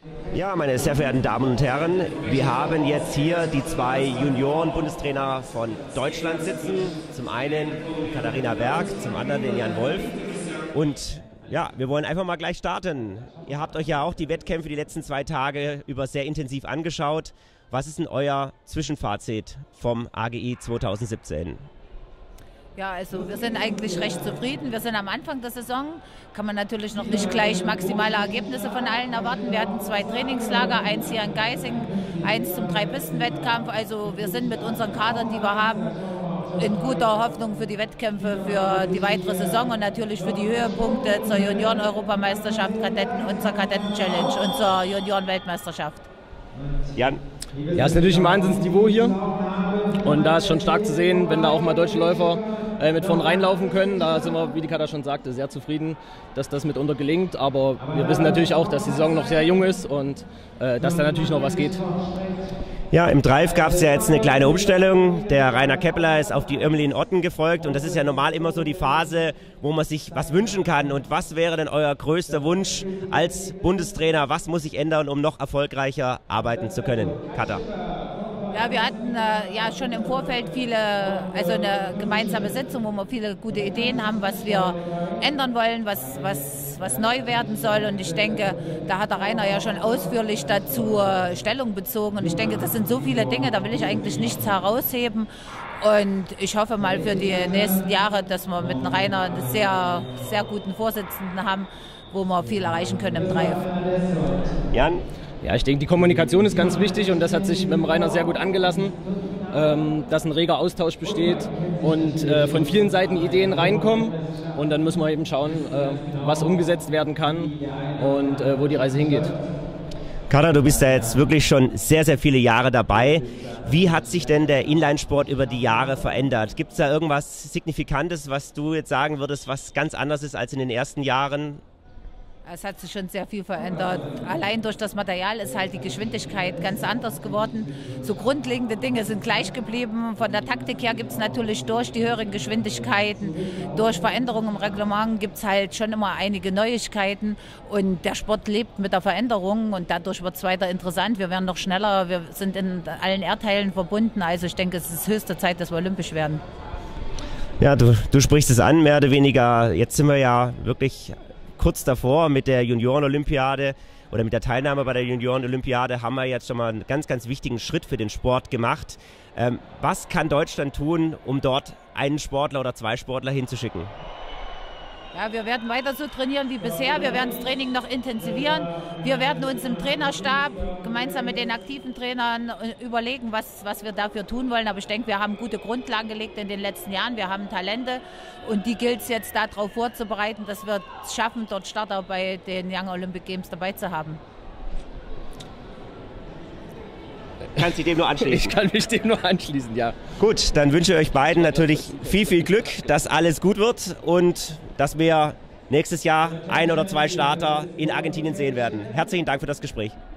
Ja, meine sehr verehrten Damen und Herren, wir haben jetzt hier die zwei Junioren-Bundestrainer von Deutschland sitzen. Zum einen Katharina Berg, zum anderen den Jan Wolf. Und ja, wir wollen einfach mal gleich starten. Ihr habt euch ja auch die Wettkämpfe die letzten 2 Tage über sehr intensiv angeschaut. Was ist denn euer Zwischenfazit vom AGI 2017? Ja, also wir sind eigentlich recht zufrieden. Wir sind am Anfang der Saison, kann man natürlich noch nicht gleich maximale Ergebnisse von allen erwarten. Wir hatten 2 Trainingslager, eins hier in Geising, eins zum 3-Pisten-Wettkampf. Also wir sind mit unseren Kadern, die wir haben, in guter Hoffnung für die Wettkämpfe, für die weitere Saison und natürlich für die Höhepunkte zur Junioren-Europameisterschaft, Kadetten und zur Kadetten-Challenge und zur Junioren-Weltmeisterschaft. Jan? Ja, ist natürlich ein Wahnsinnsniveau hier und da ist schon stark zu sehen, wenn da auch mal deutsche Läufer mit vorn reinlaufen können. Da sind wir, wie die Katha schon sagte, sehr zufrieden, dass das mitunter gelingt. Aber wir wissen natürlich auch, dass die Saison noch sehr jung ist und dass da natürlich noch was geht. Ja, im Drive gab es ja jetzt eine kleine Umstellung. Der Rainer Keppeler ist auf die Irmelin Otten gefolgt und das ist ja normal immer so die Phase, wo man sich was wünschen kann. Und was wäre denn euer größter Wunsch als Bundestrainer? Was muss sich ändern, um noch erfolgreicher arbeiten zu können? Katha? Ja, wir hatten ja schon im Vorfeld eine gemeinsame Sitzung, wo wir viele gute Ideen haben, was wir ändern wollen, was neu werden soll. Und ich denke, da hat der Rainer ja schon ausführlich dazu Stellung bezogen. Und ich denke, das sind so viele Dinge, da will ich eigentlich nichts herausheben. Und ich hoffe mal für die nächsten Jahre, dass wir mit dem Rainer einen sehr, sehr guten Vorsitzenden haben, wo wir viel erreichen können im Drive. Jan? Ja, ich denke, die Kommunikation ist ganz wichtig und das hat sich mit dem Rainer sehr gut angelassen, dass ein reger Austausch besteht und von vielen Seiten Ideen reinkommen und dann müssen wir eben schauen, was umgesetzt werden kann und wo die Reise hingeht. Katha, du bist ja jetzt wirklich schon sehr, sehr viele Jahre dabei. Wie hat sich denn der Inlinesport über die Jahre verändert? Gibt es da irgendwas Signifikantes, was du jetzt sagen würdest, was ganz anders ist als in den ersten Jahren? Es hat sich schon sehr viel verändert. Allein durch das Material ist halt die Geschwindigkeit ganz anders geworden. So grundlegende Dinge sind gleich geblieben. Von der Taktik her gibt es natürlich durch die höheren Geschwindigkeiten, durch Veränderungen im Reglement gibt es halt schon immer einige Neuigkeiten. Und der Sport lebt mit der Veränderung und dadurch wird es weiter interessant. Wir werden noch schneller, wir sind in allen Erdteilen verbunden. Also ich denke, es ist höchste Zeit, dass wir olympisch werden. Ja, du sprichst es an, mehr oder weniger. Jetzt sind wir ja wirklich kurz davor mit der Junioren-Olympiade oder mit der Teilnahme bei der Junioren-Olympiade haben wir jetzt schon mal einen ganz, ganz wichtigen Schritt für den Sport gemacht. Was kann Deutschland tun, um dort einen Sportler oder 2 Sportler hinzuschicken? Ja, wir werden weiter so trainieren wie bisher. Wir werden das Training noch intensivieren. Wir werden uns im Trainerstab gemeinsam mit den aktiven Trainern überlegen, was wir dafür tun wollen. Aber ich denke, wir haben gute Grundlagen gelegt in den letzten Jahren. Wir haben Talente und die gilt es jetzt darauf vorzubereiten, dass wir es schaffen, dort Starter bei den Young Olympic Games dabei zu haben. Kannst du dem nur anschließen? Ich kann mich dem nur anschließen, ja. Gut, dann wünsche ich euch beiden natürlich viel, viel Glück, dass alles gut wird und dass wir nächstes Jahr 1 oder 2 Starter in Argentinien sehen werden. Herzlichen Dank für das Gespräch.